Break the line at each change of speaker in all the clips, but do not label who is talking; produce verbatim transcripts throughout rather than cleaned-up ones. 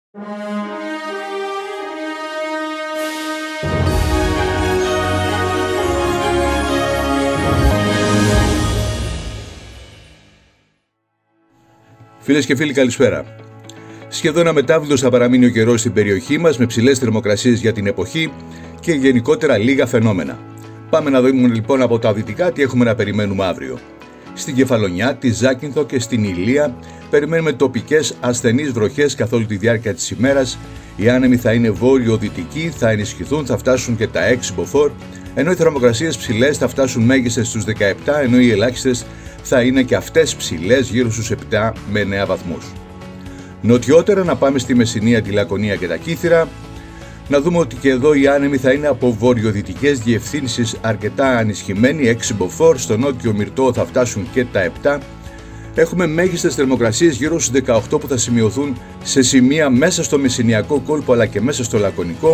Φίλες και φίλοι, καλησπέρα. Σχεδόν αμετάβλητος θα παραμείνει ο καιρός στην περιοχή μας, με ψηλές θερμοκρασίες για την εποχή και γενικότερα λίγα φαινόμενα. Πάμε να δούμε λοιπόν από τα δυτικά τι έχουμε να περιμένουμε αύριο. Στην Κεφαλονιά, τη Ζάκυνθο και στην Ηλία περιμένουμε τοπικές ασθενείς βροχές καθ' όλη τη διάρκεια της ημέρας. Οι άνεμοι θα είναι βόρειο-δυτικοί, θα ενισχυθούν, θα φτάσουν και τα έξι μποφόρ, ενώ οι θερμοκρασίες ψηλές θα φτάσουν μέγιστες στους δεκαεπτά, ενώ οι ελάχιστες θα είναι και αυτές ψηλές γύρω στους επτά με εννέα βαθμούς. Νοτιότερα να πάμε στη Μεσσηνία, τη Λακωνία και τα Κύθυρα. Να δούμε ότι και εδώ οι άνεμοι θα είναι από βορειοδυτικές διευθύνσεις αρκετά ανισχυμένοι, έξι μποφόρ, στο νότιο Μυρτό θα φτάσουν και τα επτά. Έχουμε μέγιστες θερμοκρασίες γύρω στους δεκαοκτώ που θα σημειωθούν σε σημεία μέσα στο Μεσσηνιακό κόλπο αλλά και μέσα στο Λακωνικό.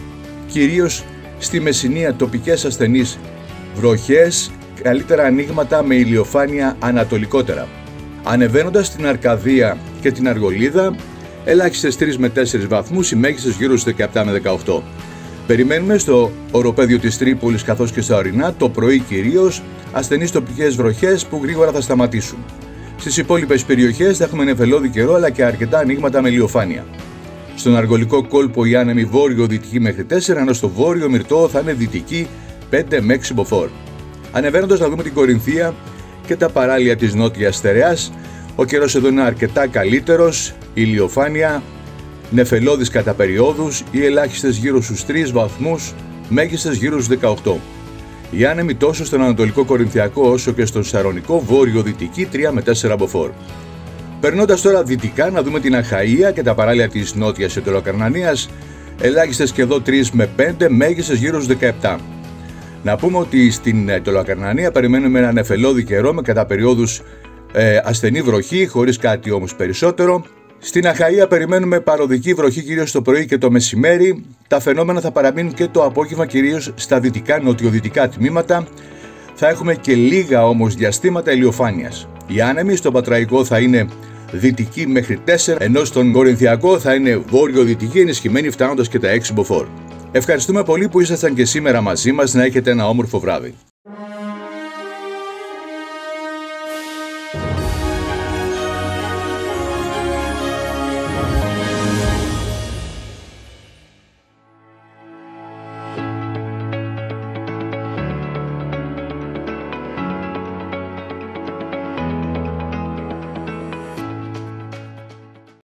Κυρίως στη Μεσσηνία τοπικές ασθενείς βροχές, καλύτερα ανοίγματα με ηλιοφάνεια ανατολικότερα. Ανεβαίνοντας στην Αρκαδία και την Αργολίδα, ελάχιστες τρεις με τέσσερις βαθμούς, οι μέγιστες γύρω στους δεκαεπτά με δεκαοκτώ. Περιμένουμε στο οροπέδιο της Τρίπολης καθώς και στα ορεινά, το πρωί κυρίως, ασθενείς τοπικές βροχές που γρήγορα θα σταματήσουν. Στις υπόλοιπες περιοχές θα έχουμε νεφελώδη καιρό αλλά και αρκετά ανοίγματα με ηλιοφάνεια. Στον Αργολικό κόλπο οι άνεμοι βόρειο-δυτικοί μέχρι τέσσερα, ενώ στο βόρειο Μυρτό θα είναι δυτικοί πέντε με έξι μποφόρ. Ανεβαίνοντας να δούμε την Κορινθία και τα παράλια της νότιας στερεάς, ο καιρός εδώ είναι αρκετά καλύτερος, ηλιοφάνεια, νεφελώδης κατά περιόδους, οι ελάχιστες γύρω στους τρεις βαθμούς, μέγιστες γύρω στους δεκαοκτώ. Οι άνεμοι τόσο στον Ανατολικό Κορινθιακό όσο και στον Σαρονικό βόρειο-δυτική τρία με τέσσερα μποφόρ. Περνώντας τώρα δυτικά να δούμε την Αχαΐα και τα παράλια της νότιας Αιτωλοκαρνανίας, ελάχιστες και εδώ τρεις με πέντε, μέγιστες γύρω στους δεκαεπτά. Να πούμε ότι στην Αιτωλοκαρνανία περιμένουμε ένα νεφελώδη καιρό με κατά περιόδους ε, ασθενή βροχή, χωρίς κάτι όμως περισσότερο. Στην Αχαΐα περιμένουμε παροδική βροχή κυρίως το πρωί και το μεσημέρι. Τα φαινόμενα θα παραμείνουν και το απόγευμα κυρίως στα δυτικά νοτιοδυτικά τμήματα. Θα έχουμε και λίγα όμως διαστήματα ηλιοφάνειας. Οι άνεμοι στον Πατραϊκό θα είναι δυτικοί μέχρι τέσσερα, ενώ στον Κορινθιακό θα είναι βόρειο-δυτικοί ενισχυμένοι φτάνοντας και τα έξι μποφόρ. Ευχαριστούμε πολύ που ήσασταν και σήμερα μαζί μας. Να έχετε ένα όμορφο βράδυ.